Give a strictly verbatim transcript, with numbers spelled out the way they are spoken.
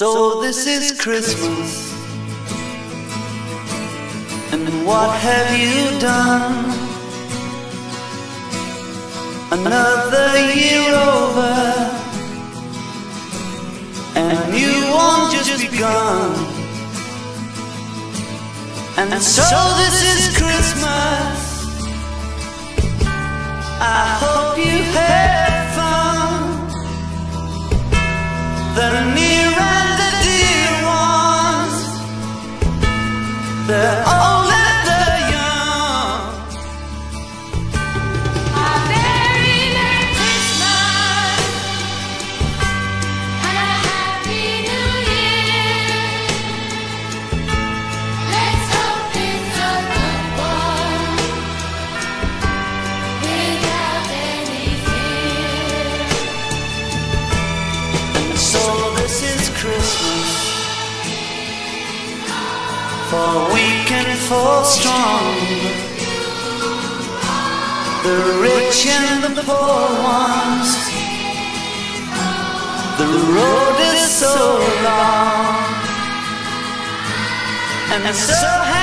So this is Christmas, and what have you done? Another year over, and a new one just begun. And so this is Christmas, I hope you had fun. The near and the dear ones, the old and the young. A very Merry Christmas and a Happy New Year. Let's hope it's a good one without any fear. And so this is Christmas, for weak and for strong, the rich and the poor ones. The road is so long, and so